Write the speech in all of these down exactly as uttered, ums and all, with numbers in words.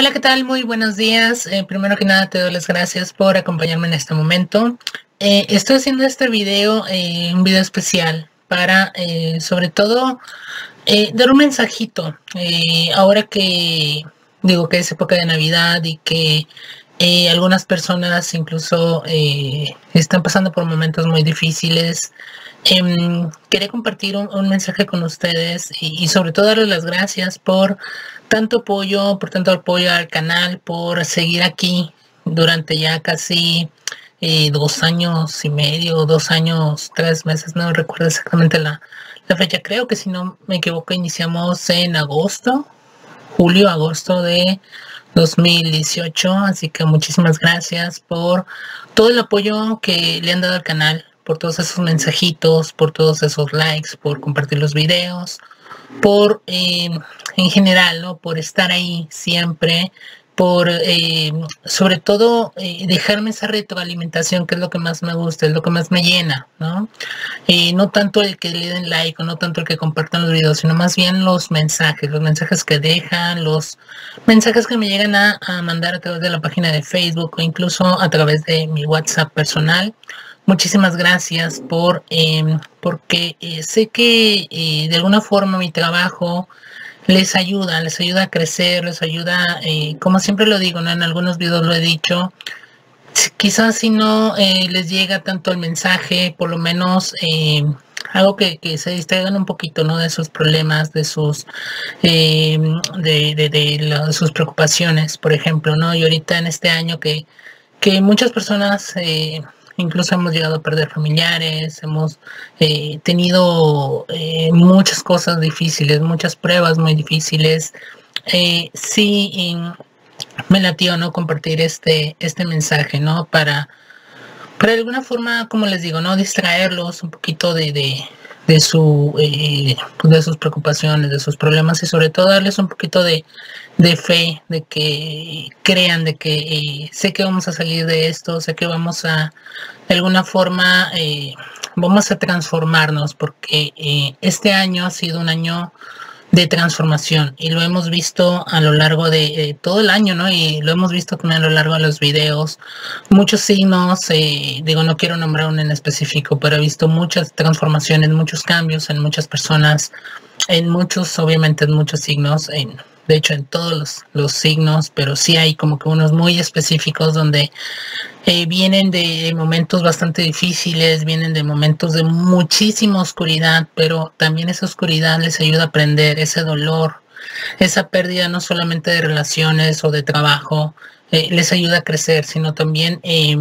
Hola, ¿qué tal? Muy buenos días. Eh, primero que nada, te doy las gracias por acompañarme en este momento. Eh, estoy haciendo este video, eh, un video especial para, eh, sobre todo, eh, dar un mensajito. Eh, ahora que digo que es época de Navidad y que eh, algunas personas incluso eh, están pasando por momentos muy difíciles. Em, quería compartir un, un mensaje con ustedes y, y sobre todo darles las gracias por tanto apoyo, por tanto apoyo al canal, por seguir aquí durante ya casi eh, dos años y medio, dos años, tres meses, no recuerdo exactamente la, la fecha. Creo que si no me equivoco iniciamos en agosto, julio, agosto de dos mil dieciocho, así que muchísimas gracias por todo el apoyo que le han dado al canal, por todos esos mensajitos, por todos esos likes, por compartir los videos, por eh, en general, ¿no? Por estar ahí siempre, por eh, sobre todo eh, dejarme esa retroalimentación, que es lo que más me gusta, es lo que más me llena, ¿no? Eh, no tanto el que le den like o no tanto el que compartan los videos, sino más bien los mensajes, los mensajes que dejan, los mensajes que me llegan a, a mandar a través de la página de Facebook o incluso a través de mi WhatsApp personal. Muchísimas gracias por, eh, porque eh, sé que eh, de alguna forma mi trabajo les ayuda, les ayuda a crecer, les ayuda, eh, como siempre lo digo, ¿no? En algunos videos lo he dicho, quizás si no eh, les llega tanto el mensaje, por lo menos eh, algo que, que se distraigan un poquito, ¿no? De sus problemas, de sus eh, de, de, de, la, de sus preocupaciones, por ejemplo, ¿no? Y ahorita en este año que, que muchas personas eh, incluso hemos llegado a perder familiares, hemos eh, tenido eh, muchas cosas difíciles, muchas pruebas muy difíciles. Eh, sí, y me latió, ¿no? Compartir este, este mensaje, ¿no? Para, para de alguna forma, como les digo, ¿no? Distraerlos un poquito de, de, de, su, eh, de sus preocupaciones, de sus problemas y sobre todo darles un poquito de, de fe, de que crean, de que eh, sé que vamos a salir de esto, sé que vamos a, de alguna forma, eh, vamos a transformarnos porque eh, este año ha sido un año de transformación y lo hemos visto a lo largo de eh, todo el año, ¿no? Y lo hemos visto también a lo largo de los videos, muchos signos, eh, digo, no quiero nombrar uno en específico, pero he visto muchas transformaciones, muchos cambios en muchas personas, en muchos, obviamente en muchos signos, en, de hecho en todos los, los signos, pero sí hay como que unos muy específicos donde eh, vienen de momentos bastante difíciles, vienen de momentos de muchísima oscuridad, pero también esa oscuridad les ayuda a aprender ese dolor, esa pérdida no solamente de relaciones o de trabajo, eh, les ayuda a crecer, sino también eh,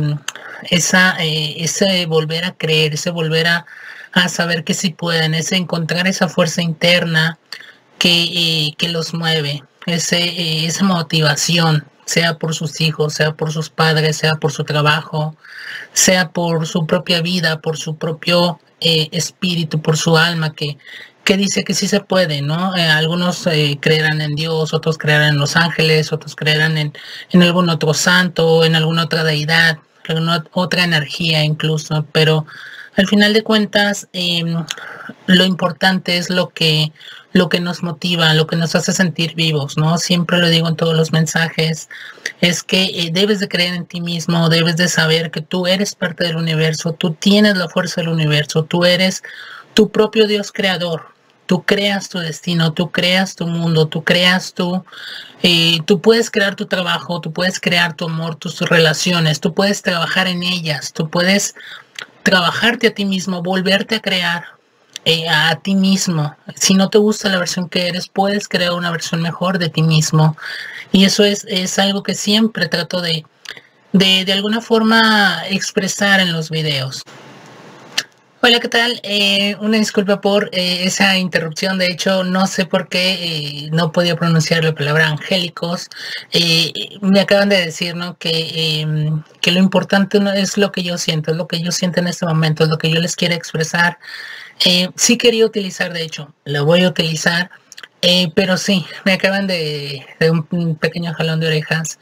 esa, eh, ese volver a creer, ese volver a, a saber que sí pueden, ese encontrar esa fuerza interna que, eh, que los mueve, ese, eh, esa motivación, sea por sus hijos, sea por sus padres, sea por su trabajo, sea por su propia vida, por su propio eh, espíritu, por su alma, que, que dice que sí se puede, ¿no? Eh, algunos eh, creerán en Dios, otros creerán en los ángeles, otros creerán en, en algún otro santo, en alguna otra deidad, alguna otra energía incluso, pero al final de cuentas, eh, lo importante es lo que, lo que nos motiva, lo que nos hace sentir vivos, ¿no? Siempre lo digo en todos los mensajes, es que eh, debes de creer en ti mismo, debes de saber que tú eres parte del universo, tú tienes la fuerza del universo, tú eres tu propio Dios creador, tú creas tu destino, tú creas tu mundo, tú creas tu, eh, tú puedes crear tu trabajo, tú puedes crear tu amor, tus relaciones, tú puedes trabajar en ellas, tú puedes trabajarte a ti mismo, volverte a crear eh, a ti mismo. Si no te gusta la versión que eres, puedes crear una versión mejor de ti mismo. Y eso es, es algo que siempre trato de, de, de alguna forma expresar en los videos. Hola, ¿qué tal? Eh, una disculpa por eh, esa interrupción. De hecho, no sé por qué eh, no podía pronunciar la palabra angélicos. Eh, me acaban de decir, ¿no? Que, eh, que lo importante no es lo que yo siento, es lo que yo siento en este momento, es lo que yo les quiero expresar. Eh, sí quería utilizar, de hecho, la voy a utilizar, eh, pero sí, me acaban de, de un pequeño jalón de orejas.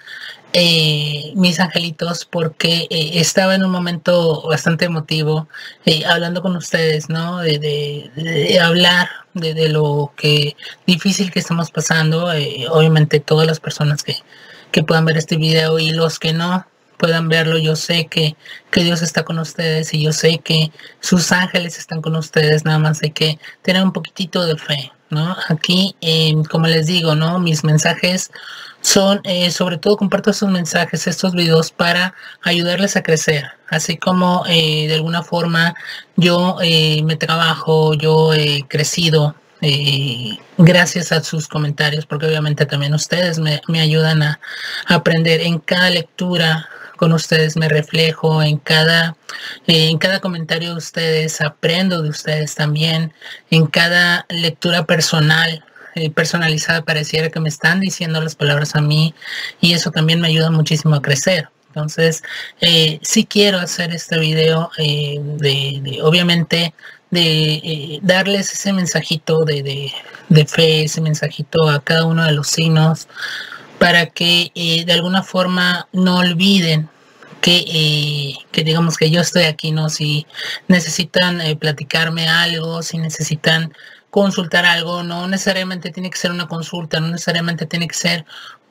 Eh, mis angelitos, porque eh, estaba en un momento bastante emotivo eh, hablando con ustedes, ¿no? De, de, de hablar de, de lo que difícil que estamos pasando, eh, obviamente todas las personas que, que puedan ver este video, y los que no puedan verlo, yo sé que, que Dios está con ustedes, y yo sé que sus ángeles están con ustedes. Nada más hay que tener un poquitito de fe, ¿no? Aquí, eh, como les digo, ¿no? Mis mensajes son, eh, sobre todo comparto estos mensajes, estos videos, para ayudarles a crecer. Así como eh, de alguna forma yo eh, me trabajo, yo he crecido eh, gracias a sus comentarios, porque obviamente también ustedes me, me ayudan a, a aprender. En cada lectura con ustedes me reflejo, en cada, eh, en cada comentario de ustedes aprendo de ustedes también, en cada lectura personal, eh, personalizada, pareciera que me están diciendo las palabras a mí, y eso también me ayuda muchísimo a crecer. Entonces, eh, sí quiero hacer este video, eh, de, de, obviamente, de eh, darles ese mensajito de, de, de fe, ese mensajito a cada uno de los signos, para que eh, de alguna forma no olviden que, eh, que digamos que yo estoy aquí, ¿no? Si necesitan eh, platicarme algo, si necesitan consultar algo, no necesariamente tiene que ser una consulta, no necesariamente tiene que ser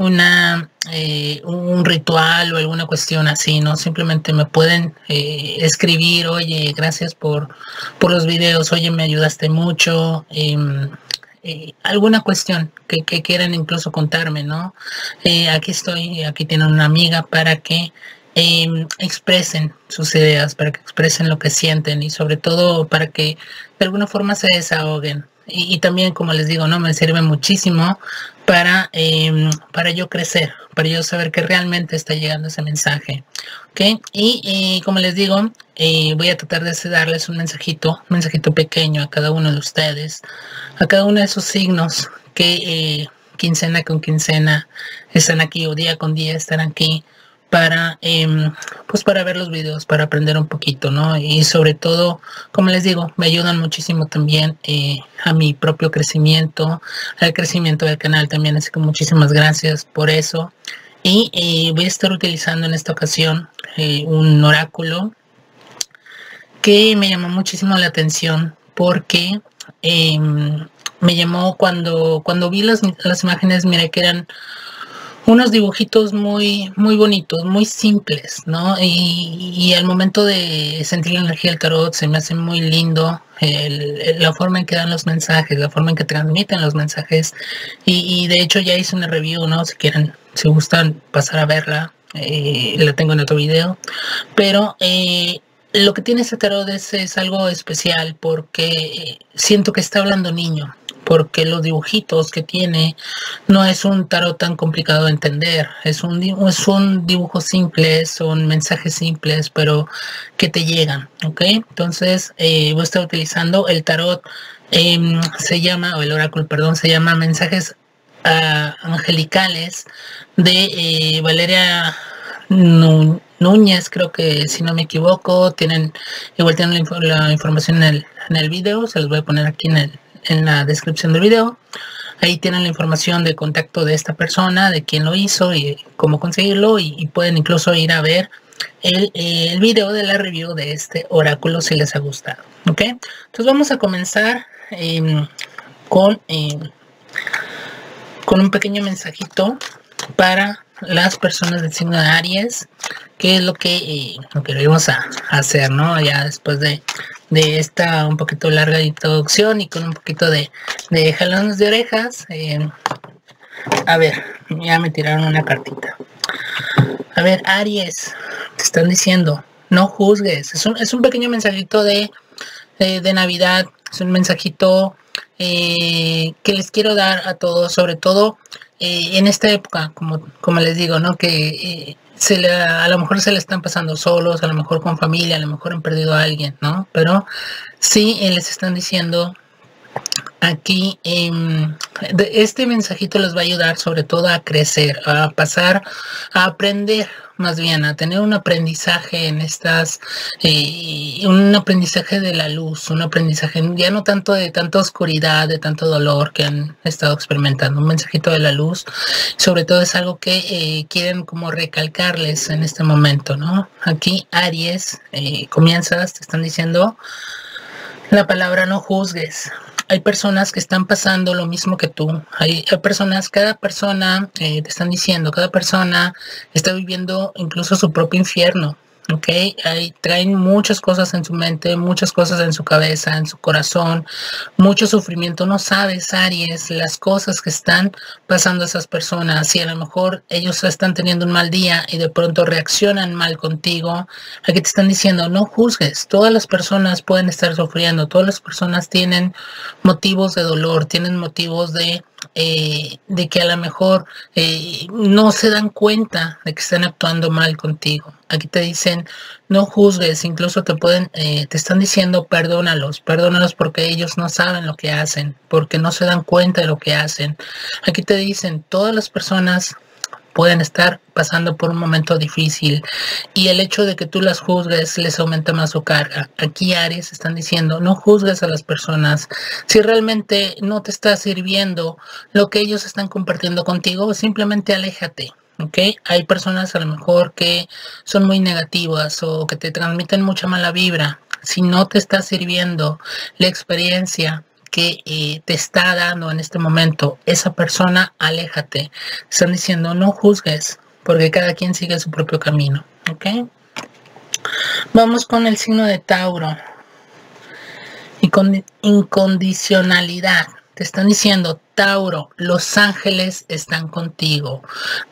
una eh, un ritual o alguna cuestión así, ¿no? Simplemente me pueden eh, escribir: oye, gracias por, por los videos, oye, me ayudaste mucho, eh, eh, alguna cuestión que, que quieran incluso contarme, ¿no? Eh, aquí estoy, aquí tienen una amiga para que eh, expresen sus ideas, para que expresen lo que sienten, y sobre todo para que de alguna forma se desahoguen. Y, y también, como les digo, no me sirve muchísimo para, eh, para yo crecer, para yo saber que realmente está llegando ese mensaje, ¿ok? Y eh, como les digo, eh, voy a tratar de darles un mensajito, un mensajito pequeño a cada uno de ustedes, a cada uno de esos signos que eh, quincena con quincena están aquí, o día con día están aquí, para eh, pues para ver los videos, para aprender un poquito, ¿no? Y sobre todo, como les digo, me ayudan muchísimo también eh, a mi propio crecimiento, al crecimiento del canal también, así que muchísimas gracias por eso. Y eh, voy a estar utilizando en esta ocasión eh, un oráculo que me llamó muchísimo la atención, porque eh, me llamó cuando, cuando vi las, las imágenes, miré que eran unos dibujitos muy, muy bonitos, muy simples, ¿no? Y, y al momento de sentir la energía del tarot se me hace muy lindo el, el, la forma en que dan los mensajes, la forma en que transmiten los mensajes. Y, y de hecho ya hice una review, ¿no? Si quieren, si gustan pasar a verla, eh, la tengo en otro video. Pero eh, lo que tiene este tarot es, es algo especial, porque siento que está hablando niño, porque los dibujitos que tiene no es un tarot tan complicado de entender, es un, es un dibujo simple, son mensajes simples, pero que te llegan, ¿ok? Entonces eh, voy a estar utilizando el tarot, eh, se llama, o el oráculo, perdón, se llama Mensajes uh, Angelicales, de eh, Valeria Núñez, creo que, si no me equivoco. Tienen, igual tienen la, la información en el, en el video, se los voy a poner aquí en el en la descripción del video. Ahí tienen la información de contacto de esta persona, de quién lo hizo y cómo conseguirlo, y, y pueden incluso ir a ver el, el video de la review de este oráculo si les ha gustado, ¿ok? Entonces vamos a comenzar eh, con, eh, con un pequeño mensajito para las personas del signo de Aries, que es lo que, eh, lo que vamos a, a hacer, ¿no? Ya después de, de esta un poquito larga introducción y con un poquito de, de jalones de orejas. Eh, a ver, ya me tiraron una cartita. A ver, Aries, te están diciendo, no juzgues. Es un, es un pequeño mensajito de, de, de Navidad, es un mensajito eh, que les quiero dar a todos, sobre todo Eh, en esta época, como, como les digo, ¿no? Que eh, se le, a lo mejor se le están pasando solos, a lo mejor con familia, a lo mejor han perdido a alguien, ¿no? Pero sí eh, les están diciendo aquí, eh, este mensajito les va a ayudar sobre todo a crecer, a pasar, a aprender, más bien a tener un aprendizaje en estas, eh, un aprendizaje de la luz, un aprendizaje ya no tanto de tanta oscuridad, de tanto dolor que han estado experimentando, un mensajito de la luz. Sobre todo es algo que eh, quieren como recalcarles en este momento, ¿no? Aquí, Aries, eh, comienzas, te están diciendo la palabra no juzgues. hay personas que están pasando lo mismo que tú. Hay, hay personas, cada persona, eh, te están diciendo, cada persona está viviendo incluso su propio infierno. ¿Ok? Ahí traen muchas cosas en su mente, muchas cosas en su cabeza, en su corazón, mucho sufrimiento. No sabes, Aries, las cosas que están pasando a esas personas. Y a lo mejor ellos están teniendo un mal día y de pronto reaccionan mal contigo. Aquí te están diciendo, no juzgues. Todas las personas pueden estar sufriendo. Todas las personas tienen motivos de dolor, tienen motivos de... Eh, de que a lo mejor eh, no se dan cuenta de que están actuando mal contigo. Aquí te dicen, no juzgues, incluso te pueden, eh, te están diciendo, perdónalos, perdónalos porque ellos no saben lo que hacen, porque no se dan cuenta de lo que hacen. Aquí te dicen, todas las personas pueden estar pasando por un momento difícil y el hecho de que tú las juzgues les aumenta más su carga. Aquí Aries están diciendo, no juzgues a las personas. Si realmente no te está sirviendo lo que ellos están compartiendo contigo, simplemente aléjate. ¿Ok? Hay personas a lo mejor que son muy negativas o que te transmiten mucha mala vibra. Si no te está sirviendo la experiencia que eh, te está dando en este momento esa persona, aléjate. Están diciendo, no juzgues, porque cada quien sigue su propio camino. ¿Ok? Vamos con el signo de Tauro. Y con incondicionalidad. Te están diciendo, Tauro, los ángeles están contigo.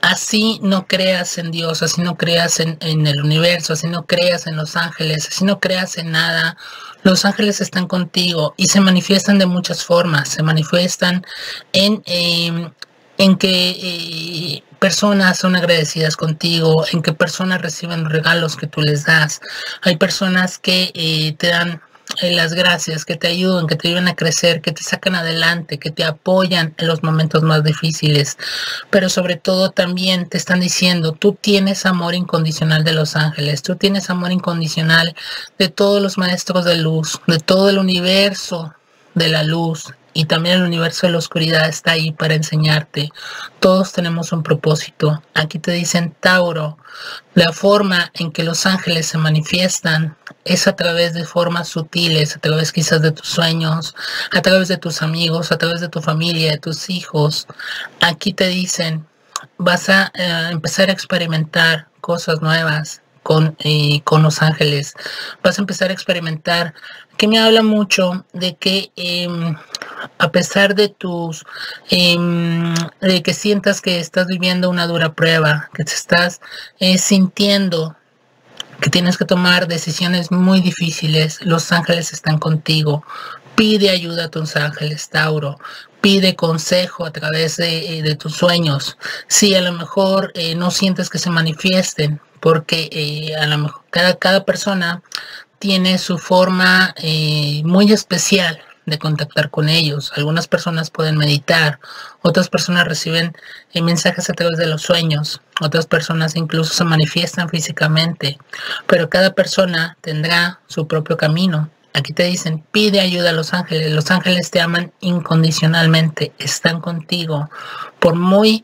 Así no creas en Dios, así no creas en, en el universo, así no creas en los ángeles, así no creas en nada. Los ángeles están contigo y se manifiestan de muchas formas. Se manifiestan en, eh, en que eh, personas son agradecidas contigo, en que personas reciben los regalos que tú les das. Hay personas que eh, te dan eh, las gracias, que te ayudan, que te ayudan a crecer, que te sacan adelante, que te apoyan en los momentos más difíciles. Pero sobre todo también te están diciendo, tú tienes amor incondicional de los ángeles, tú tienes amor incondicional de todos los maestros de luz, de todo el universo de la luz. Y también el universo de la oscuridad está ahí para enseñarte. Todos tenemos un propósito. Aquí te dicen, Tauro, la forma en que los ángeles se manifiestan es a través de formas sutiles, a través quizás de tus sueños, a través de tus amigos, a través de tu familia, de tus hijos. Aquí te dicen, vas a eh, empezar a experimentar cosas nuevas con, eh, con los ángeles. Vas a empezar a experimentar, que me habla mucho de que eh, a pesar de tus, eh, de que sientas que estás viviendo una dura prueba, que te estás eh, sintiendo que tienes que tomar decisiones muy difíciles, los ángeles están contigo. Pide ayuda a tus ángeles, Tauro. Pide consejo a través de, de tus sueños. Si a lo mejor eh, no sientes que se manifiesten, porque eh, a lo mejor cada, cada persona tiene su forma eh, muy especial de contactar con ellos. Algunas personas pueden meditar, otras personas reciben eh, mensajes a través de los sueños, otras personas incluso se manifiestan físicamente, pero cada persona tendrá su propio camino. Aquí te dicen, pide ayuda a los ángeles. Los ángeles te aman incondicionalmente, están contigo. Por muy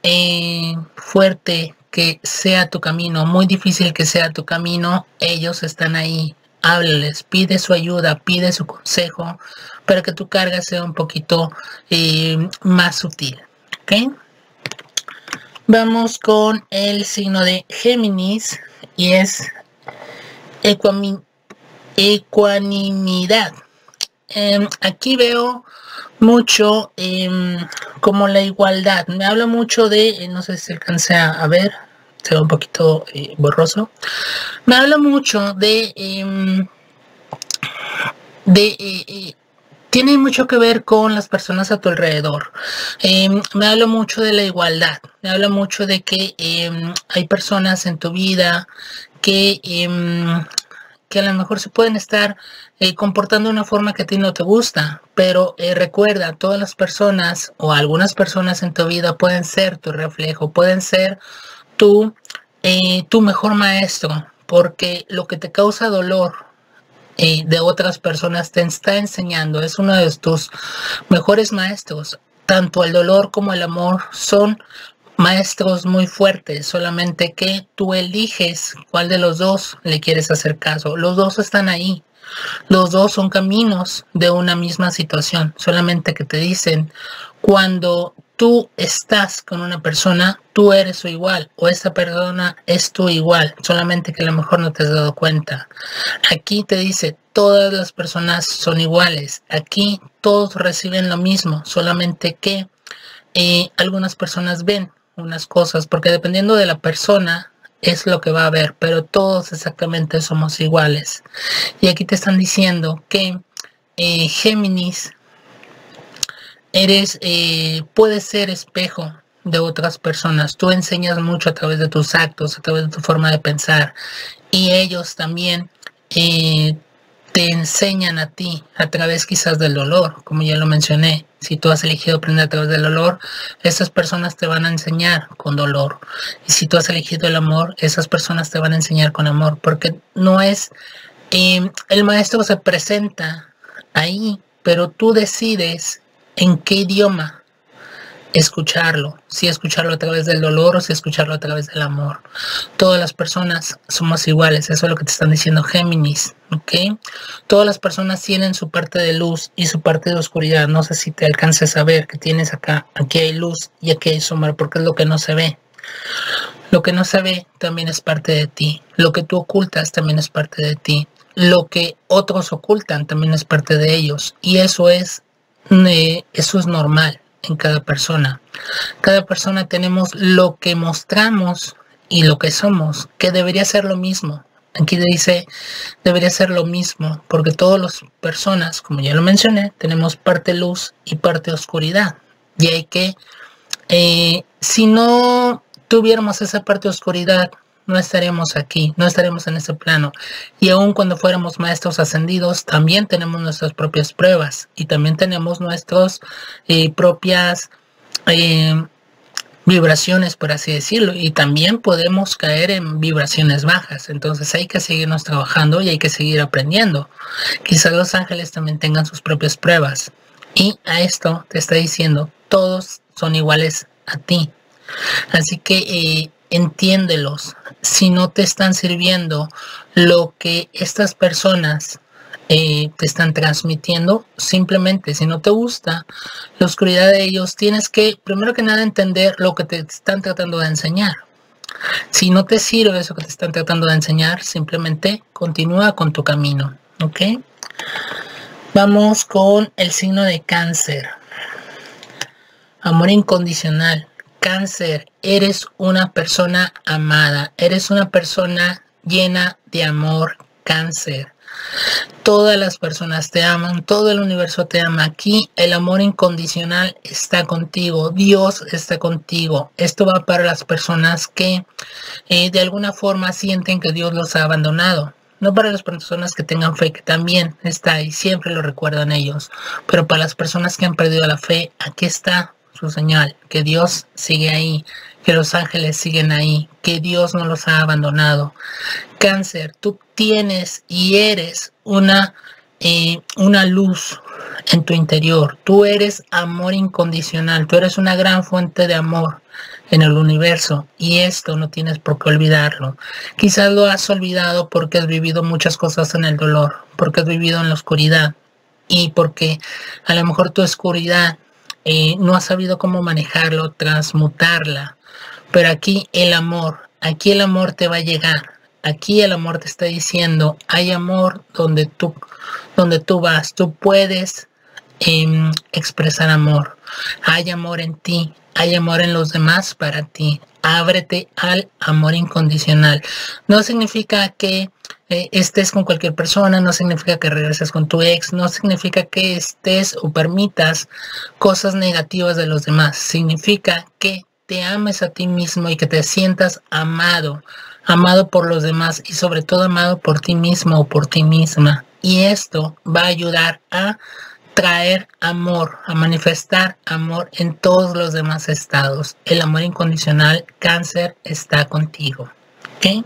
eh, fuerte que sea tu camino, muy difícil que sea tu camino, ellos están ahí. Háblales, pide su ayuda, pide su consejo para que tu carga sea un poquito eh, más sutil. ¿Ok? Vamos con el signo de Géminis y es ecuanimidad. Ecuanimidad. Eh, aquí veo mucho eh, como la igualdad. Me habla mucho de, eh, no sé si alcancé a, a ver, se ve un poquito eh, borroso. Me habla mucho de, eh, de eh, eh, tiene mucho que ver con las personas a tu alrededor. Eh, me habla mucho de la igualdad. Me habla mucho de que eh, hay personas en tu vida que eh, que a lo mejor se pueden estar eh, comportando de una forma que a ti no te gusta, pero eh, recuerda, todas las personas o algunas personas en tu vida pueden ser tu reflejo, pueden ser tu, eh, tu mejor maestro, porque lo que te causa dolor eh, de otras personas te está enseñando, es uno de tus mejores maestros. Tanto el dolor como el amor son maestros muy fuertes, solamente que tú eliges cuál de los dos le quieres hacer caso. Los dos están ahí, Los dos son caminos de una misma situación, solamente que te dicen, cuando tú estás con una persona, tú eres su igual, o esa persona es tu igual, solamente que a lo mejor no te has dado cuenta. Aquí te dice, todas las personas son iguales, aquí todos reciben lo mismo, solamente que eh, algunas personas ven unas cosas, porque dependiendo de la persona es lo que va a ver, pero todos exactamente somos iguales. Y aquí te están diciendo que eh, Géminis, eres, eh, puedes ser espejo de otras personas. Tú enseñas mucho a través de tus actos, a través de tu forma de pensar, y ellos también eh, te enseñan a ti a través quizás del dolor, como ya lo mencioné. Si tú has elegido aprender a través del dolor, esas personas te van a enseñar con dolor. Y si tú has elegido el amor, esas personas te van a enseñar con amor, porque no es, eh, el maestro se presenta ahí, pero tú decides en qué idioma escucharlo, si escucharlo a través del dolor o si escucharlo a través del amor. Todas las personas somos iguales, eso es lo que te están diciendo Géminis, ¿ok? Todas las personas tienen su parte de luz y su parte de oscuridad. No sé si te alcances a ver que tienes acá, aquí hay luz y aquí hay sombra, porque es lo que no se ve. Lo que no se ve también es parte de ti, lo que tú ocultas también es parte de ti, lo que otros ocultan también es parte de ellos, y eso es, eh, eso es normal en cada persona. Cada persona tenemos lo que mostramos y lo que somos, que debería ser lo mismo. Aquí dice, debería ser lo mismo, porque todas las personas, como ya lo mencioné, tenemos parte luz y parte oscuridad. Y hay que, eh, si no tuviéramos esa parte oscuridad, no estaríamos aquí, no estaríamos en este plano. Y aun cuando fuéramos maestros ascendidos, también tenemos nuestras propias pruebas y también tenemos nuestras eh, propias eh, vibraciones, por así decirlo, y también podemos caer en vibraciones bajas. Entonces hay que seguirnos trabajando y hay que seguir aprendiendo. Quizás los ángeles también tengan sus propias pruebas, y a esto te está diciendo, todos son iguales a ti. Así que eh, entiéndelos. Si no te están sirviendo lo que estas personas eh, te están transmitiendo, simplemente si no te gusta la oscuridad de ellos, tienes que primero que nada entender lo que te están tratando de enseñar. Si no te sirve eso que te están tratando de enseñar, simplemente continúa con tu camino, ¿ok? Vamos con el signo de Cáncer. Amor incondicional. Cáncer, eres una persona amada, eres una persona llena de amor, Cáncer. Todas las personas te aman, todo el universo te ama. Aquí el amor incondicional está contigo, Dios está contigo. Esto va para las personas que eh, de alguna forma sienten que Dios los ha abandonado. No para las personas que tengan fe, que también está ahí, siempre lo recuerdan ellos. Pero para las personas que han perdido la fe, aquí está su señal, que Dios sigue ahí, que los ángeles siguen ahí, que Dios no los ha abandonado. Cáncer, tú tienes y eres una, eh, una luz en tu interior. Tú eres amor incondicional, tú eres una gran fuente de amor en el universo, y esto no tienes por qué olvidarlo. Quizás lo has olvidado porque has vivido muchas cosas en el dolor, porque has vivido en la oscuridad, y porque a lo mejor tu oscuridad Eh, no has sabido cómo manejarlo, transmutarla. Pero aquí el amor, aquí el amor te va a llegar. Aquí el amor te está diciendo, hay amor donde tú, donde tú vas. Tú puedes eh, expresar amor. Hay amor en ti, hay amor en los demás para ti. Ábrete al amor incondicional. No significa que eh, estés con cualquier persona, no significa que regreses con tu ex, no significa que estés o permitas cosas negativas de los demás. Significa que te ames a ti mismo y que te sientas amado, amado por los demás y sobre todo amado por ti mismo o por ti misma. Y esto va a ayudar a traer amor, a manifestar amor en todos los demás estados. El amor incondicional, Cáncer, está contigo. ¿Ok?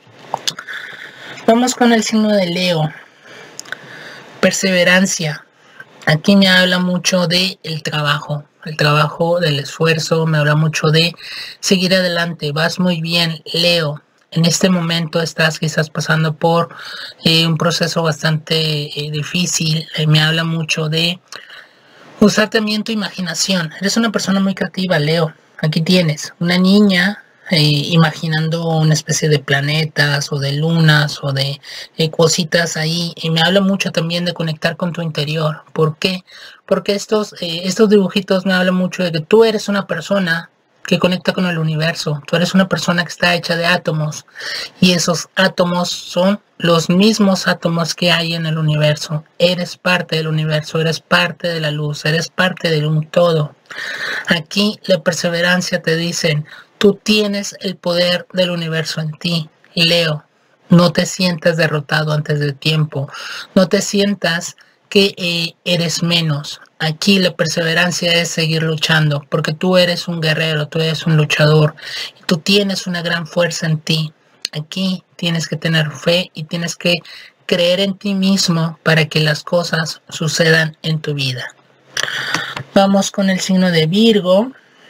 Vamos con el signo de Leo. Perseverancia. Aquí me habla mucho de el trabajo, el trabajo, del esfuerzo, me habla mucho de seguir adelante. Vas muy bien, Leo. en este momento estás quizás pasando por eh, un proceso bastante eh, difícil. Eh, me habla mucho de usar también tu imaginación. Eres una persona muy creativa, Leo. Aquí tienes una niña eh, imaginando una especie de planetas o de lunas o de eh, cositas ahí. Y me habla mucho también de conectar con tu interior. ¿Por qué? Porque estos, eh, estos dibujitos me hablan mucho de que tú eres una persona que conecta con el universo. Tú eres una persona que está hecha de átomos y esos átomos son los mismos átomos que hay en el universo. Eres parte del universo, eres parte de la luz, eres parte de un todo. Aquí la perseverancia te dicen, tú tienes el poder del universo en ti, Leo. No te sientas derrotado antes del tiempo, no te sientas que eh, eres menos. Aquí la perseverancia es seguir luchando, porque tú eres un guerrero, tú eres un luchador, y tú tienes una gran fuerza en ti. Aquí tienes que tener fe y tienes que creer en ti mismo para que las cosas sucedan en tu vida. Vamos con el signo de Virgo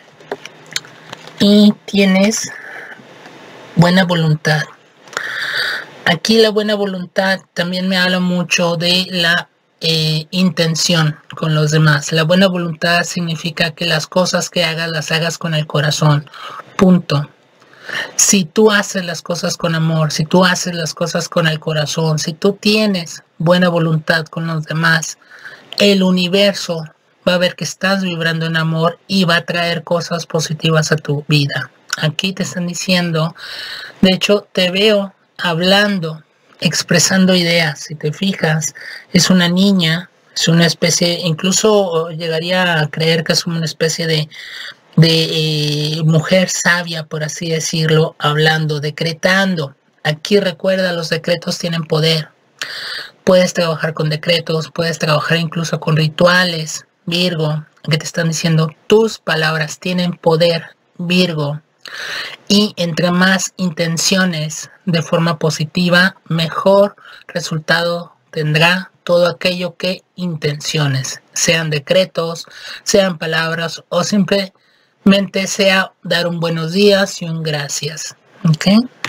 y tienes buena voluntad. Aquí la buena voluntad también me habla mucho de la eh, intención con los demás. La buena voluntad significa que las cosas que hagas las hagas con el corazón. Punto. Si tú haces las cosas con amor, si tú haces las cosas con el corazón, si tú tienes buena voluntad con los demás, el universo va a ver que estás vibrando en amor y va a traer cosas positivas a tu vida. Aquí te están diciendo, de hecho te veo hablando, expresando ideas. Si te fijas, es una niña, es una especie, incluso llegaría a creer que es una especie de de eh, mujer sabia, por así decirlo, hablando, decretando. Aquí recuerda, los decretos tienen poder. Puedes trabajar con decretos, puedes trabajar incluso con rituales, Virgo, que te están diciendo, tus palabras tienen poder, Virgo. Y entre más intenciones de forma positiva, mejor resultado tendrá todo aquello que intenciones, sean decretos, sean palabras o simplemente mente sea dar un buenos días y un gracias. ¿Ok?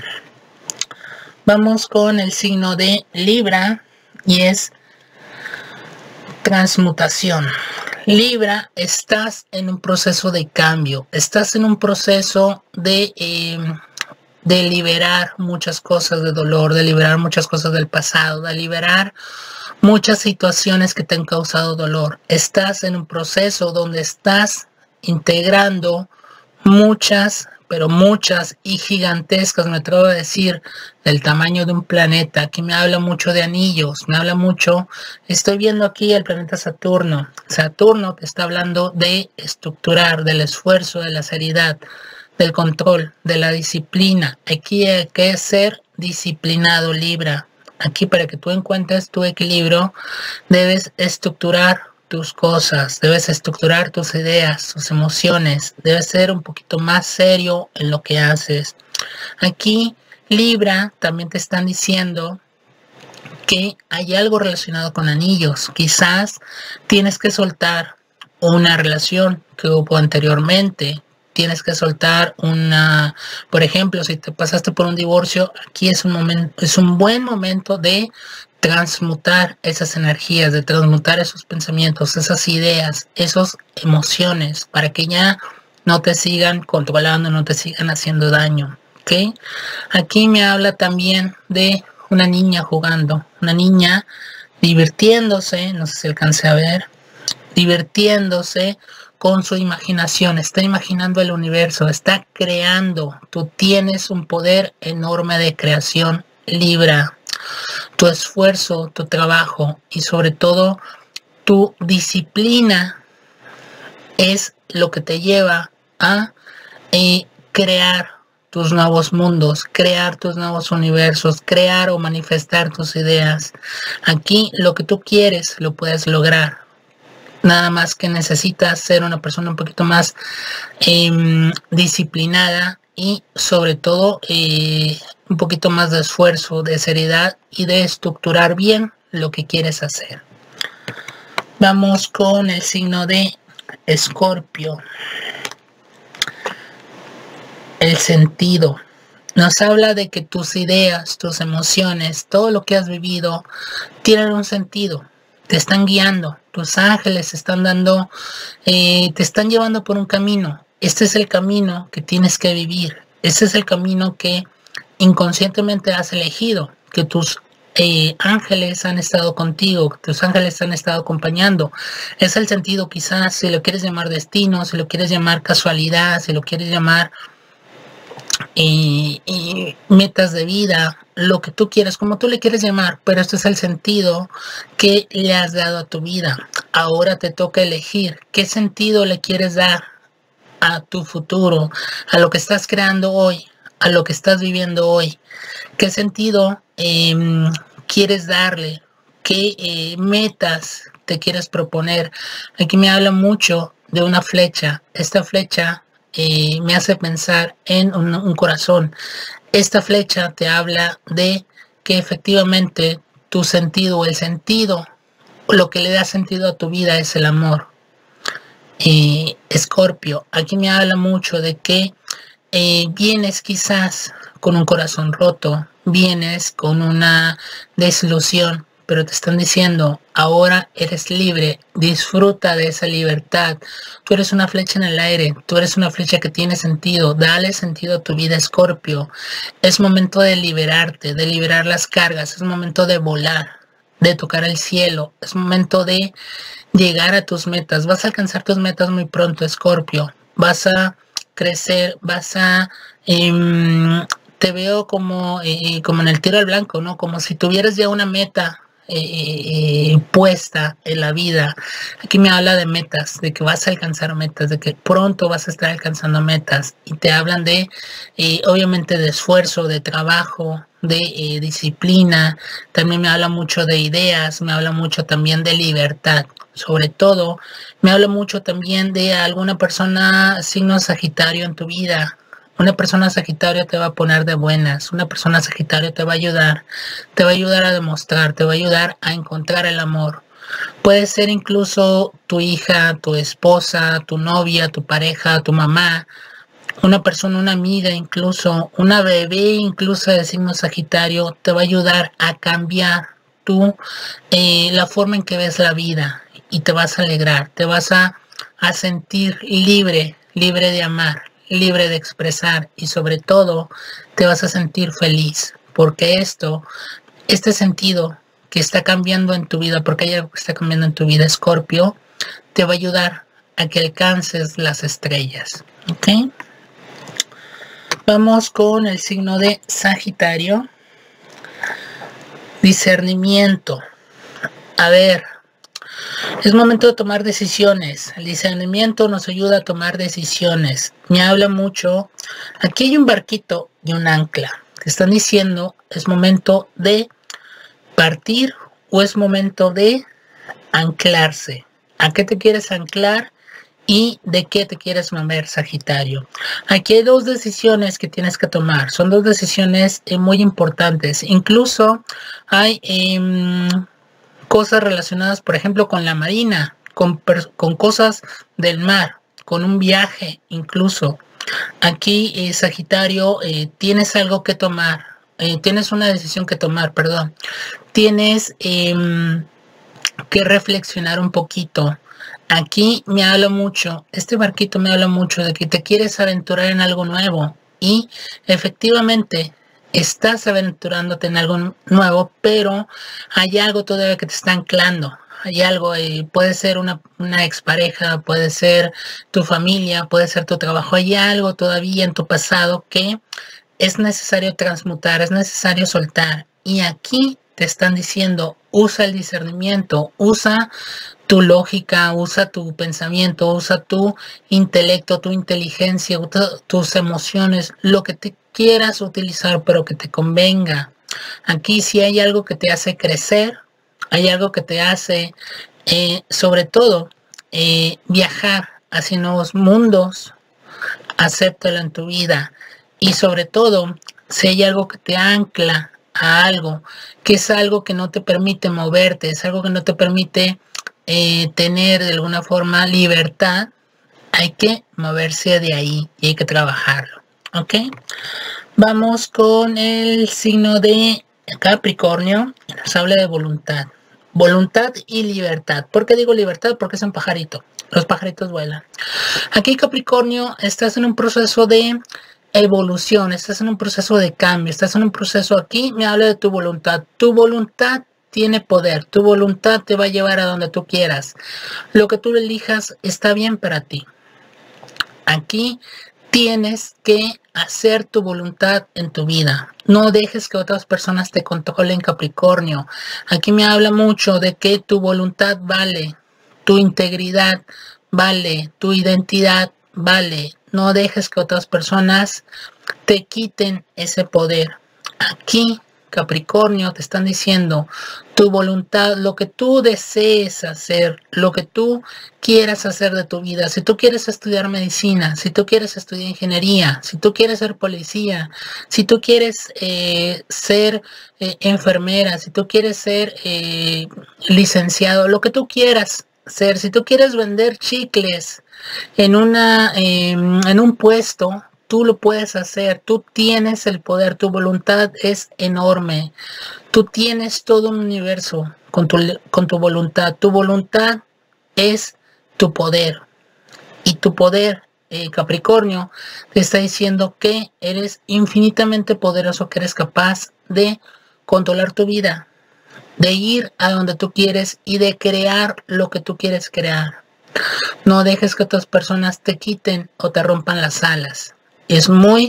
Vamos con el signo de Libra y es transmutación. Libra, estás en un proceso de cambio, estás en un proceso de, eh, de liberar muchas cosas de dolor, de liberar muchas cosas del pasado, de liberar muchas situaciones que te han causado dolor. Estás en un proceso donde estás integrando muchas, pero muchas y gigantescas, me atrevo a decir, del tamaño de un planeta. Aquí me habla mucho de anillos, me habla mucho, estoy viendo aquí el planeta Saturno. Saturno te está hablando de estructurar, del esfuerzo, de la seriedad, del control, de la disciplina. Aquí hay que ser disciplinado, Libra. Aquí para que tú encuentres tu equilibrio, debes estructurar tus cosas, debes estructurar tus ideas, tus emociones, debes ser un poquito más serio en lo que haces. Aquí, Libra, también te están diciendo que hay algo relacionado con anillos. Quizás tienes que soltar una relación que hubo anteriormente. Tienes que soltar una, por ejemplo, si te pasaste por un divorcio, aquí es un momento, es un buen momento de transmutar esas energías, de transmutar esos pensamientos, esas ideas, esas emociones, para que ya no te sigan controlando, no te sigan haciendo daño, ¿ok? Aquí me habla también de una niña jugando, una niña divirtiéndose, no sé si alcancé a ver, divirtiéndose con su imaginación, está imaginando el universo, está creando. Tú tienes un poder enorme de creación, Libra. Tu esfuerzo, tu trabajo y sobre todo tu disciplina es lo que te lleva a eh, crear tus nuevos mundos, crear tus nuevos universos, crear o manifestar tus ideas. Aquí lo que tú quieres lo puedes lograr. Nada más que necesitas ser una persona un poquito más eh, disciplinada y sobre todo eh, un poquito más de esfuerzo, de seriedad y de estructurar bien lo que quieres hacer. Vamos con el signo de Escorpio. El sentido. Nos habla de que tus ideas, tus emociones, todo lo que has vivido, tienen un sentido, te están guiando, tus ángeles están dando, eh, te están llevando por un camino. Este es el camino que tienes que vivir, este es el camino que inconscientemente has elegido, que tus eh, ángeles han estado contigo, que tus ángeles te han estado acompañando. Es el sentido, quizás, si lo quieres llamar destino, si lo quieres llamar casualidad, si lo quieres llamar Y, y metas de vida, lo que tú quieras, como tú le quieres llamar, pero este es el sentido que le has dado a tu vida. Ahora te toca elegir qué sentido le quieres dar a tu futuro, a lo que estás creando hoy, a lo que estás viviendo hoy. ¿Qué sentido eh, quieres darle? ¿Qué eh, metas te quieres proponer? Aquí me habla mucho de una flecha. Esta flecha Eh, me hace pensar en un, un corazón. Esta flecha te habla de que efectivamente tu sentido, el sentido, lo que le da sentido a tu vida es el amor. Eh, Escorpio, aquí me habla mucho de que eh, vienes quizás con un corazón roto, vienes con una desilusión, pero te están diciendo, ahora eres libre, disfruta de esa libertad. Tú eres una flecha en el aire, tú eres una flecha que tiene sentido, dale sentido a tu vida, Escorpio. Es momento de liberarte, de liberar las cargas, es momento de volar, de tocar el cielo, es momento de llegar a tus metas. Vas a alcanzar tus metas muy pronto, Escorpio. Vas a crecer, vas a... Eh, te veo como, eh, como en el tiro al blanco, ¿no? Como si tuvieras ya una meta Eh, puesta en la vida. Aquí me habla de metas, de que vas a alcanzar metas, de que pronto vas a estar alcanzando metas, y te hablan de eh, obviamente de esfuerzo, de trabajo, de eh, disciplina. También me habla mucho de ideas, me habla mucho también de libertad. Sobre todo me habla mucho también de alguna persona signo Sagitario en tu vida. Una persona Sagitario te va a poner de buenas, una persona Sagitario te va a ayudar, te va a ayudar a demostrar, te va a ayudar a encontrar el amor. Puede ser incluso tu hija, tu esposa, tu novia, tu pareja, tu mamá, una persona, una amiga, incluso una bebé, incluso de signo Sagitario, te va a ayudar a cambiar tú eh, la forma en que ves la vida, y te vas a alegrar, te vas a, a sentir libre, libre de amar, libre de expresar, y sobre todo te vas a sentir feliz, porque esto, este sentido que está cambiando en tu vida, porque hay algo que está cambiando en tu vida, Escorpio, te va a ayudar a que alcances las estrellas. ¿Ok? Vamos con el signo de Sagitario. Discernimiento. A ver, es momento de tomar decisiones. El discernimiento nos ayuda a tomar decisiones. Me habla mucho. Aquí hay un barquito y un ancla. Te están diciendo, es momento de partir o es momento de anclarse. ¿A qué te quieres anclar y de qué te quieres mover, Sagitario? Aquí hay dos decisiones que tienes que tomar. Son dos decisiones eh, muy importantes. Incluso hay... Eh, cosas relacionadas, por ejemplo, con la marina, con, con cosas del mar, con un viaje incluso. Aquí, eh, Sagitario, eh, tienes algo que tomar, eh, tienes una decisión que tomar, perdón. Tienes eh, que reflexionar un poquito. Aquí me habla mucho, este barquito me habla mucho de que te quieres aventurar en algo nuevo, y efectivamente estás aventurándote en algo nuevo, pero hay algo todavía que te está anclando. Hay algo, eh, puede ser una, una expareja, puede ser tu familia, puede ser tu trabajo. Hay algo todavía en tu pasado que es necesario transmutar, es necesario soltar. Y aquí te están diciendo, usa el discernimiento, usa tu lógica, usa tu pensamiento, usa tu intelecto, tu inteligencia, tus emociones, lo que te quieras utilizar, pero que te convenga. Aquí si hay algo que te hace crecer, hay algo que te hace, eh, sobre todo, eh, viajar hacia nuevos mundos, acéptalo en tu vida. Y sobre todo, si hay algo que te ancla a algo, que es algo que no te permite moverte, es algo que no te permite eh, tener de alguna forma libertad, hay que moverse de ahí y hay que trabajarlo. ¿Ok? Vamos con el signo de Capricornio. Nos habla de voluntad. Voluntad y libertad. ¿Por qué digo libertad? Porque es un pajarito. Los pajaritos vuelan. Aquí, Capricornio, estás en un proceso de evolución, estás en un proceso de cambio, estás en un proceso aquí, me habla de tu voluntad. Tu voluntad tiene poder, tu voluntad te va a llevar a donde tú quieras. Lo que tú elijas está bien para ti. Aquí tienes que hacer tu voluntad en tu vida. No dejes que otras personas te controlen, Capricornio. Aquí me habla mucho de que tu voluntad vale, tu integridad vale, tu identidad vale. No dejes que otras personas te quiten ese poder. Aquí, Capricornio, te están diciendo tu voluntad, lo que tú desees hacer, lo que tú quieras hacer de tu vida. Si tú quieres estudiar medicina, si tú quieres estudiar ingeniería, si tú quieres ser policía, si tú quieres eh, ser eh, enfermera, si tú quieres ser eh, licenciado, lo que tú quieras ser, si tú quieres vender chicles en, una, eh, en un puesto, tú lo puedes hacer, tú tienes el poder, tu voluntad es enorme, tú tienes todo un universo con tu, con tu voluntad, tu voluntad es tu poder y tu poder, eh, Capricornio, te está diciendo que eres infinitamente poderoso, que eres capaz de controlar tu vida, de ir a donde tú quieres y de crear lo que tú quieres crear. No dejes que otras personas te quiten o te rompan las alas. Es muy,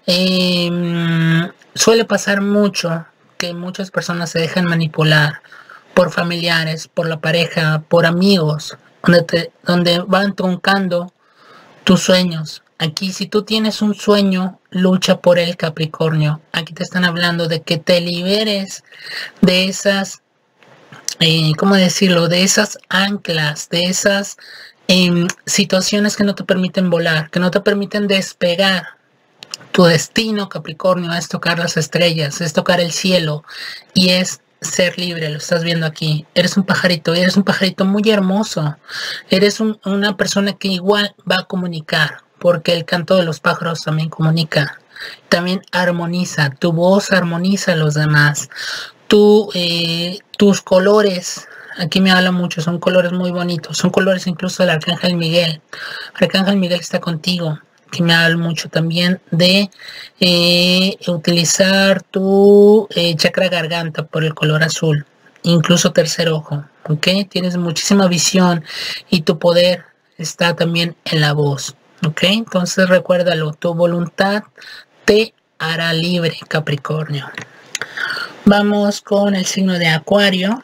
eh, suele pasar mucho que muchas personas se dejan manipular por familiares, por la pareja, por amigos, donde, te, donde van truncando tus sueños. Aquí, si tú tienes un sueño, lucha por él, Capricornio. Aquí te están hablando de que te liberes de esas, eh, ¿cómo decirlo? De esas anclas, de esas en situaciones que no te permiten volar, que no te permiten despegar. Tu destino, Capricornio, es tocar las estrellas, es tocar el cielo y es ser libre. Lo estás viendo aquí. Eres un pajarito y eres un pajarito muy hermoso. Eres un, una persona que igual va a comunicar, porque el canto de los pájaros también comunica. También armoniza. Tu voz armoniza a los demás. Tu, eh, tus colores. Aquí me habla mucho, son colores muy bonitos, son colores incluso del Arcángel Miguel. Arcángel Miguel está contigo, que me habla mucho también de eh, utilizar tu eh, chakra garganta por el color azul, incluso tercer ojo, ¿ok? Tienes muchísima visión y tu poder está también en la voz, ¿ok? Entonces recuérdalo, tu voluntad te hará libre, Capricornio. Vamos con el signo de Acuario.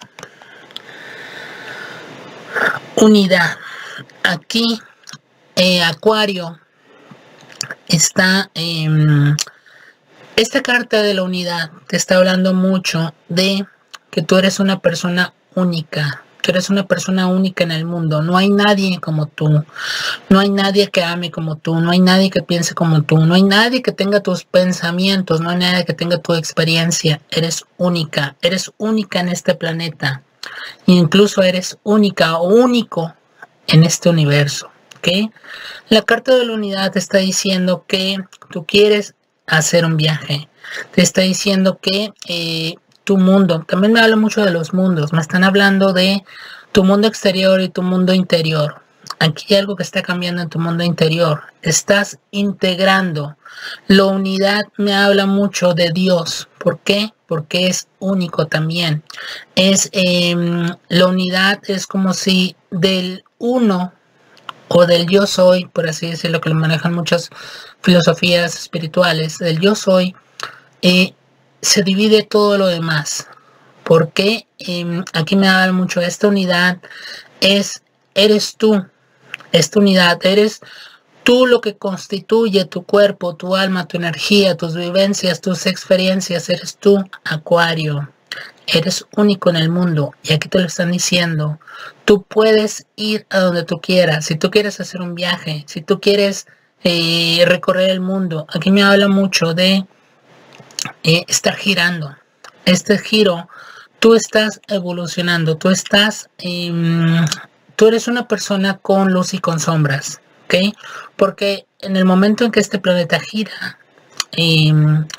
Unidad. Aquí, eh, Acuario, está eh, esta carta de la unidad te está hablando mucho de que tú eres una persona única, que eres una persona única en el mundo. No hay nadie como tú, no hay nadie que ame como tú, no hay nadie que piense como tú, no hay nadie que tenga tus pensamientos, no hay nadie que tenga tu experiencia. Eres única, eres única en este planeta. Incluso eres única o único en este universo, ¿ok? La carta de la unidad te está diciendo que tú quieres hacer un viaje. Te está diciendo que eh, tu mundo, también me habla mucho de los mundos, me están hablando de tu mundo exterior y tu mundo interior. Aquí hay algo que está cambiando en tu mundo interior. Estás integrando. La unidad me habla mucho de Dios. ¿Por qué? Porque es único también. Es eh, la unidad es como si del uno o del yo soy, por así decirlo, que lo manejan muchas filosofías espirituales, del yo soy, eh, se divide todo lo demás. Porque eh, aquí me habla mucho de esta unidad. Es, eres tú. Esta unidad, eres tú lo que constituye tu cuerpo, tu alma, tu energía, tus vivencias, tus experiencias. Eres tú, Acuario. Eres único en el mundo y aquí te lo están diciendo. Tú puedes ir a donde tú quieras. Si tú quieres hacer un viaje, si tú quieres eh, recorrer el mundo. Aquí me habla mucho de eh, estar girando. Este giro, tú estás evolucionando, tú estás... Eh, Tú eres una persona con luz y con sombras, ¿ok? Porque en el momento en que este planeta gira, eh,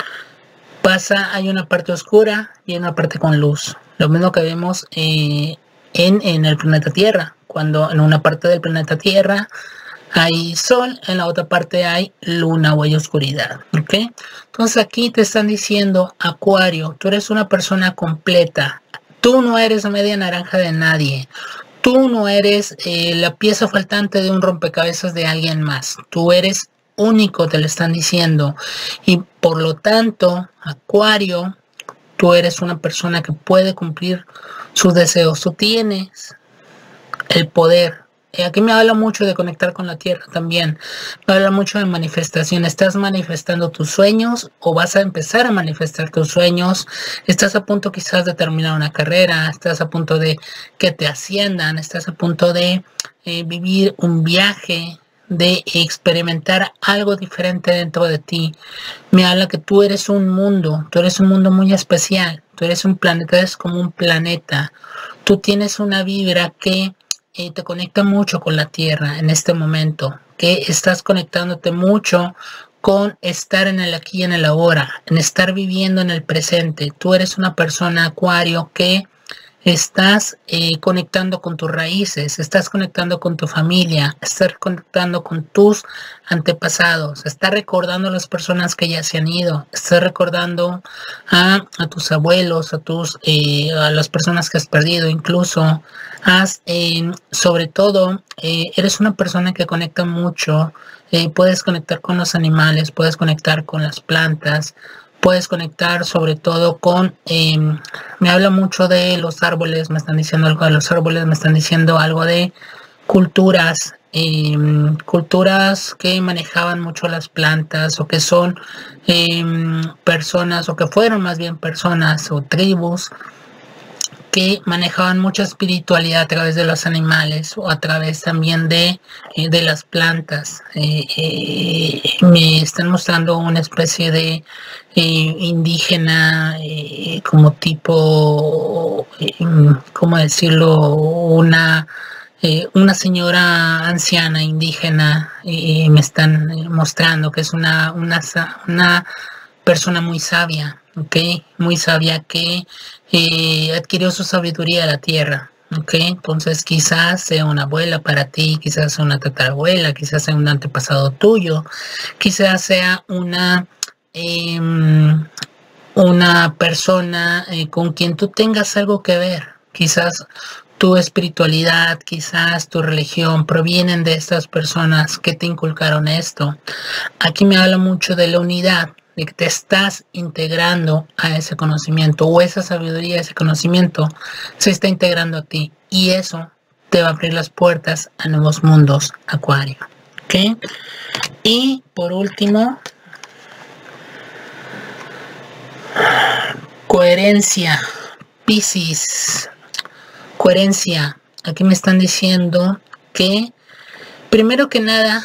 pasa, hay una parte oscura y una parte con luz. Lo mismo que vemos eh, en, en el planeta Tierra, cuando en una parte del planeta Tierra hay sol, en la otra parte hay luna o hay oscuridad, ¿ok? Entonces aquí te están diciendo, Acuario, tú eres una persona completa, tú no eres media naranja de nadie, tú no eres eh, la pieza faltante de un rompecabezas de alguien más, tú eres único, te lo están diciendo, y por lo tanto, Acuario, tú eres una persona que puede cumplir sus deseos, tú tienes el poder. Y aquí me habla mucho de conectar con la tierra también. Me habla mucho de manifestación. Estás manifestando tus sueños o vas a empezar a manifestar tus sueños. Estás a punto quizás de terminar una carrera. Estás a punto de que te asciendan. Estás a punto de eh, vivir un viaje, de experimentar algo diferente dentro de ti. Me habla que tú eres un mundo. Tú eres un mundo muy especial. Tú eres un planeta. Eres como un planeta. Tú tienes una vibra que Eh, te conecta mucho con la tierra en este momento, que estás conectándote mucho con estar en el aquí y en el ahora, en estar viviendo en el presente. Tú eres una persona, Acuario, que estás eh, conectando con tus raíces, estás conectando con tu familia, estás conectando con tus antepasados, estás recordando a las personas que ya se han ido, estás recordando a, a tus abuelos, a tus eh, a las personas que has perdido, incluso has, eh, sobre todo, eh, eres una persona que conecta mucho, eh, puedes conectar con los animales, puedes conectar con las plantas, puedes conectar sobre todo con, eh, me habla mucho de los árboles, me están diciendo algo de los árboles, me están diciendo algo de culturas, eh, culturas que manejaban mucho las plantas o que son eh, personas o que fueron más bien personas o tribus que manejaban mucha espiritualidad a través de los animales o a través también de, eh, de las plantas. Eh, eh, me están mostrando una especie de eh, indígena, eh, como tipo, eh, ¿cómo decirlo? Una, eh, una señora anciana indígena, y eh, me están mostrando que es una, una, una persona muy sabia. ¿Ok? Muy sabia que eh, adquirió su sabiduría de la tierra. ¿Ok? Entonces quizás sea una abuela para ti, quizás sea una tatarabuela, quizás sea un antepasado tuyo, quizás sea una, eh, una persona eh, con quien tú tengas algo que ver. Quizás tu espiritualidad, quizás tu religión provienen de estas personas que te inculcaron esto. Aquí me habla mucho de la unidad, de que te estás integrando a ese conocimiento o esa sabiduría, ese conocimiento se está integrando a ti y eso te va a abrir las puertas a nuevos mundos, Acuario. ¿Ok? Y por último, coherencia, Piscis. Coherencia. Aquí me están diciendo que, primero que nada,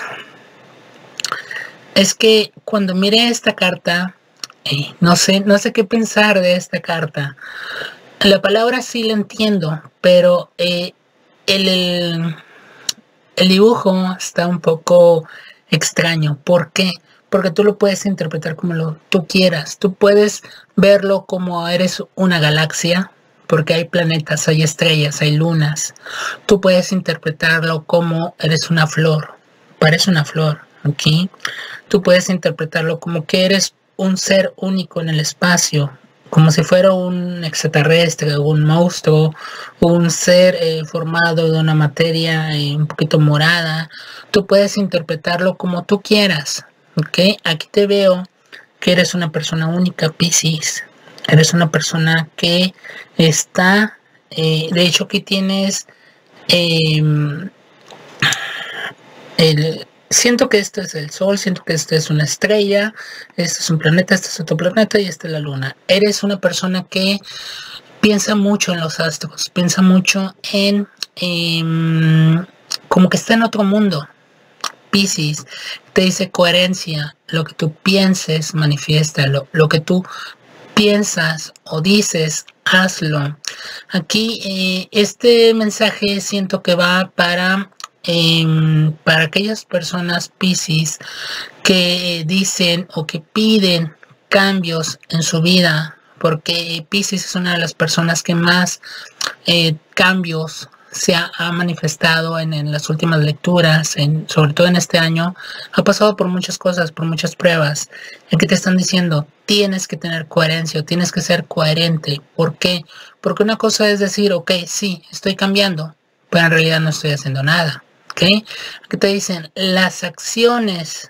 es que cuando mire esta carta, eh, no sé, no sé qué pensar de esta carta. La palabra sí la entiendo, pero eh, el, el, el dibujo está un poco extraño. ¿Por qué? Porque tú lo puedes interpretar como lo tú quieras. Tú puedes verlo como eres una galaxia, porque hay planetas, hay estrellas, hay lunas. Tú puedes interpretarlo como eres una flor, parece una flor, ¿ok? Tú puedes interpretarlo como que eres un ser único en el espacio, como si fuera un extraterrestre, un monstruo, un ser eh, formado de una materia eh, un poquito morada. Tú puedes interpretarlo como tú quieras, ¿ok? Aquí te veo que eres una persona única, Piscis. Eres una persona que está, eh, de hecho aquí tienes, eh, el, siento que esto es el sol, siento que esto es una estrella, este es un planeta, este es otro planeta y esta es la luna. Eres una persona que piensa mucho en los astros, piensa mucho en, eh, como que está en otro mundo. Piscis te dice coherencia, lo que tú pienses, manifiéstalo, lo que tú piensas o dices, hazlo. Aquí eh, este mensaje siento que va para eh, para aquellas personas Piscis que dicen o que piden cambios en su vida, porque Piscis es una de las personas que más eh, cambios se ha, ha manifestado en, en las últimas lecturas, en, sobre todo en este año, ha pasado por muchas cosas, por muchas pruebas, en que te están diciendo, tienes que tener coherencia, tienes que ser coherente. ¿Por qué? Porque una cosa es decir, ok, sí, estoy cambiando, pero en realidad no estoy haciendo nada. ¿Ok? Aquí te dicen, las acciones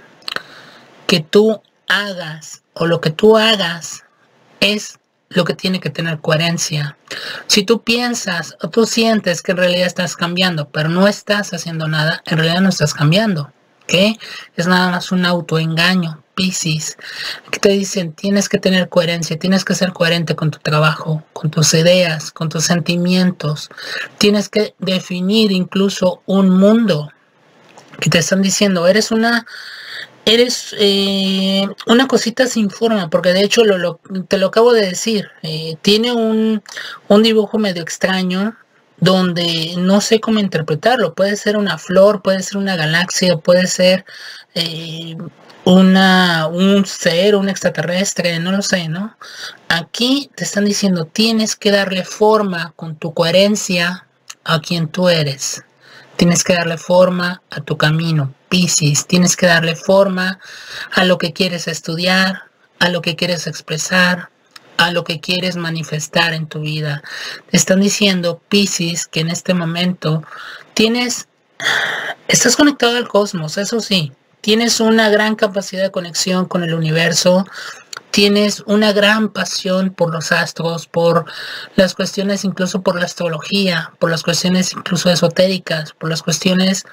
que tú hagas o lo que tú hagas es lo que tiene que tener coherencia. Si tú piensas o tú sientes que en realidad estás cambiando, pero no estás haciendo nada, en realidad no estás cambiando. ¿Ok? Es nada más un autoengaño, Piscis. Aquí te dicen, tienes que tener coherencia, tienes que ser coherente con tu trabajo, con tus ideas, con tus sentimientos. Tienes que definir incluso un mundo que te están diciendo, eres una... Eres eh, una cosita sin forma, porque de hecho lo, lo, te lo acabo de decir. Eh, tiene un, un dibujo medio extraño donde no sé cómo interpretarlo. Puede ser una flor, puede ser una galaxia, puede ser eh, una, un ser, un extraterrestre, no lo sé, ¿no? Aquí te están diciendo, tienes que darle forma con tu coherencia a quien tú eres. Tienes que darle forma a tu camino, Piscis. Tienes que darle forma a lo que quieres estudiar, a lo que quieres expresar, a lo que quieres manifestar en tu vida. Te están diciendo, Piscis, que en este momento tienes, estás conectado al cosmos, eso sí. Tienes una gran capacidad de conexión con el universo. Tienes una gran pasión por los astros, por las cuestiones, incluso por la astrología, por las cuestiones incluso esotéricas, por las cuestiones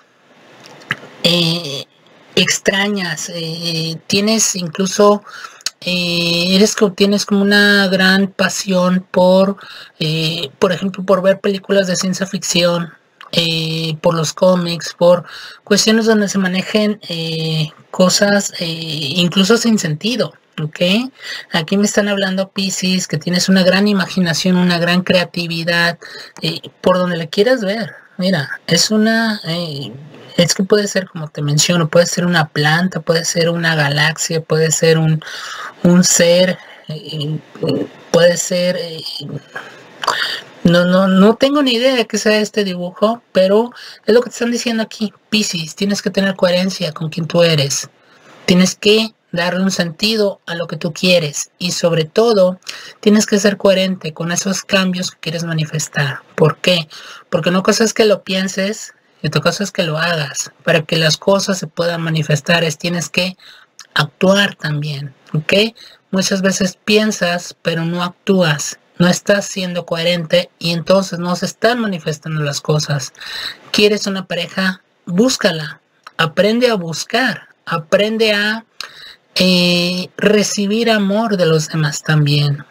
eh, extrañas. Eh, tienes incluso, eh, eres tienes como una gran pasión por, eh, por ejemplo, por ver películas de ciencia ficción. Eh, por los cómics, por cuestiones donde se manejen eh, cosas eh, incluso sin sentido. ¿Ok? Aquí me están hablando, Piscis, que tienes una gran imaginación, una gran creatividad, eh, por donde le quieras ver. Mira, es una, eh, es que puede ser, como te menciono, puede ser una planta, puede ser una galaxia, puede ser un, un ser, eh, puede ser... Eh, No, no, no tengo ni idea de qué sea este dibujo, pero es lo que te están diciendo aquí. Piscis, tienes que tener coherencia con quien tú eres. Tienes que darle un sentido a lo que tú quieres y sobre todo tienes que ser coherente con esos cambios que quieres manifestar. ¿Por qué? Porque una cosa es que lo pienses y otra cosa es que lo hagas. Para que las cosas se puedan manifestar es tienes que actuar también, ¿ok? Muchas veces piensas pero no actúas. No estás siendo coherente y entonces no se están manifestando las cosas. ¿Quieres una pareja? Búscala. Aprende a buscar. Aprende a eh, recibir amor de los demás también.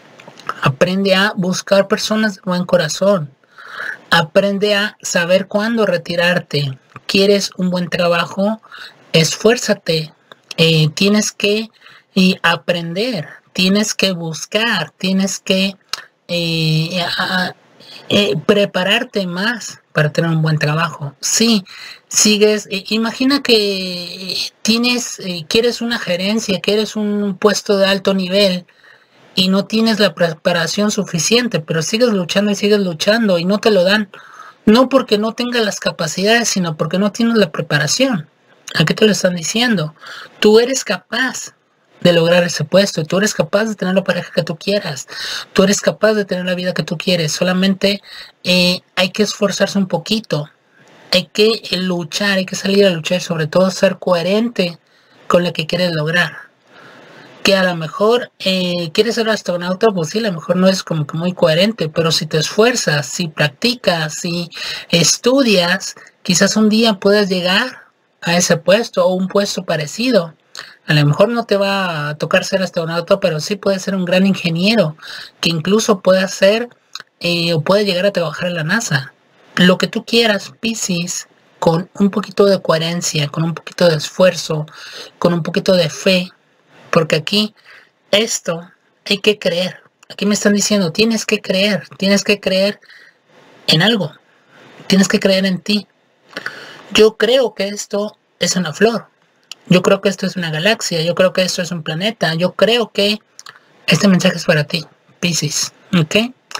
Aprende a buscar personas de buen corazón. Aprende a saber cuándo retirarte. ¿Quieres un buen trabajo? Esfuérzate. Eh, tienes que eh, aprender. Tienes que buscar. Tienes que eh, a, eh, prepararte más para tener un buen trabajo. Sí, sigues, eh, imagina que tienes, eh, quieres una gerencia, quieres un puesto de alto nivel y no tienes la preparación suficiente, pero sigues luchando y sigues luchando y no te lo dan. No porque no tengas las capacidades, sino porque no tienes la preparación. ¿A qué te lo están diciendo? Tú eres capaz de lograr ese puesto, tú eres capaz de tener la pareja que tú quieras, tú eres capaz de tener la vida que tú quieres, solamente eh, hay que esforzarse un poquito, hay que eh, luchar, hay que salir a luchar, sobre todo ser coherente con lo que quieres lograr. Que a lo mejor eh, quieres ser astronauta, pues sí, a lo mejor no es como que muy coherente, pero si te esfuerzas, si practicas, si estudias, quizás un día puedas llegar a ese puesto o un puesto parecido. A lo mejor no te va a tocar ser astronauta, pero sí puedes ser un gran ingeniero, que incluso puede ser eh, o puede llegar a trabajar en la NASA. Lo que tú quieras, Piscis, con un poquito de coherencia, con un poquito de esfuerzo, con un poquito de fe, porque aquí esto hay que creer. Aquí me están diciendo, tienes que creer, tienes que creer en algo, tienes que creer en ti. Yo creo que esto es una flor. Yo creo que esto es una galaxia. Yo creo que esto es un planeta. Yo creo que este mensaje es para ti, Piscis. ¿Ok?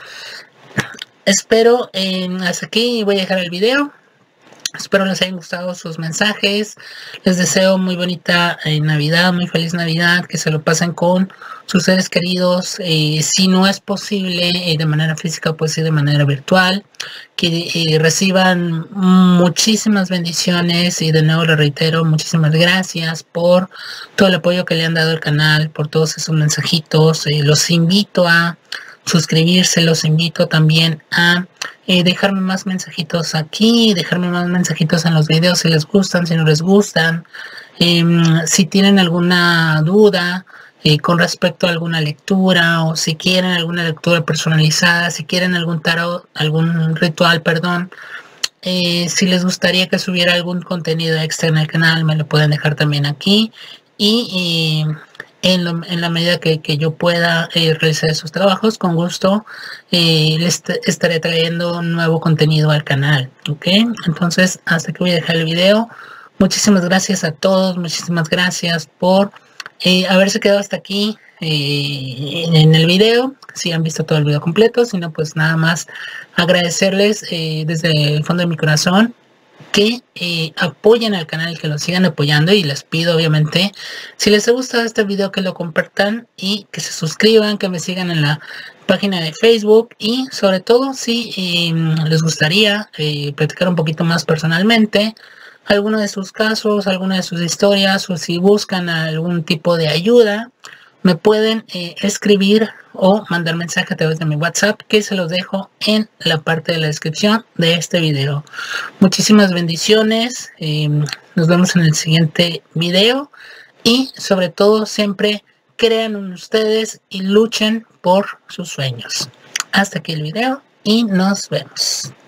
Espero, eh, hasta aquí voy a dejar el video. Espero les hayan gustado sus mensajes. Les deseo muy bonita eh, Navidad, muy feliz Navidad, que se lo pasen con sus seres queridos. Eh, si no es posible eh, de manera física, pues sí de manera virtual. Que eh, reciban muchísimas bendiciones y de nuevo les reitero, muchísimas gracias por todo el apoyo que le han dado al canal, por todos esos mensajitos. Eh, los invito a suscribirse, los invito también a eh, dejarme más mensajitos aquí, dejarme más mensajitos en los videos si les gustan, si no les gustan, eh, si tienen alguna duda eh, con respecto a alguna lectura, o si quieren alguna lectura personalizada, si quieren algún tarot, algún ritual, perdón, eh, si les gustaría que subiera algún contenido extra en el canal, me lo pueden dejar también aquí. Y eh, En, lo, en la medida que, que yo pueda eh, realizar esos trabajos, con gusto eh, les estaré trayendo nuevo contenido al canal, ¿ok? Entonces, hasta aquí voy a dejar el video. Muchísimas gracias a todos, muchísimas gracias por eh, haberse quedado hasta aquí eh, en el video, si han visto todo el video completo. Si no, pues nada más agradecerles eh, desde el fondo de mi corazón que eh, apoyen al canal, que lo sigan apoyando, y les pido obviamente, si les ha gustado este video, que lo compartan y que se suscriban, que me sigan en la página de Facebook, y sobre todo si eh, les gustaría eh, platicar un poquito más personalmente alguno de sus casos, alguna de sus historias, o si buscan algún tipo de ayuda, me pueden eh, escribir o mandar mensaje a través de mi WhatsApp, que se los dejo en la parte de la descripción de este video. Muchísimas bendiciones, eh, nos vemos en el siguiente video, y sobre todo siempre crean en ustedes y luchen por sus sueños. Hasta aquí el video y nos vemos.